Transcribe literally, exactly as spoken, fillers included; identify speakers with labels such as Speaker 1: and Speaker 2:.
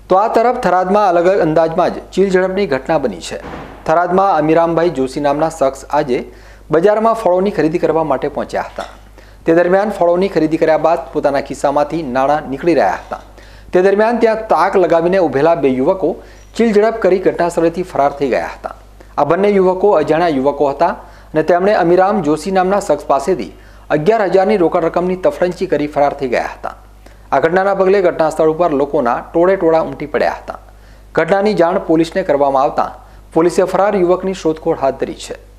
Speaker 1: તો આ તરફ થરાદમાં અલગ અલગ અંદાજમાં જ ચીલ ઝડપની ઘટના બની છે। થરાદમાં અમીરામભાઈ જોશી નામના શખ્સ આજે બજારમાં ફળોની ખરીદી કરવા માટે પહોંચ્યા હતા। તે દરમિયાન ફળોની ખરીદી કર્યા બાદ પોતાના ખિસ્સામાંથી નાણાં નીકળી રહ્યા હતા। તે દરમિયાન ત્યાં તાક લગાવીને ઉભેલા બે યુવકો ચીલ ઝડપ કરી ઘટનાસ્થળેથી ફરાર થઈ ગયા હતા। આ બંને યુવકો અજાણ્યા યુવકો હતા અને તેમણે અમીરામ જોશી નામના શખ્સ પાસેથી અગિયાર હજારની રોકડ રકમની તફડંચી કરી ફરાર થઈ ગયા હતા। આ ઘટનાના પગલે ઘટના સ્થળ ઉપર લોકોના ટોળે ટોળા ઉમટી પડ્યા હતા। ઘટનાની જાણ પોલીસને કરવામાં આવતા પોલીસે ફરાર યુવકની શોધખોળ હાથ ધરી છે।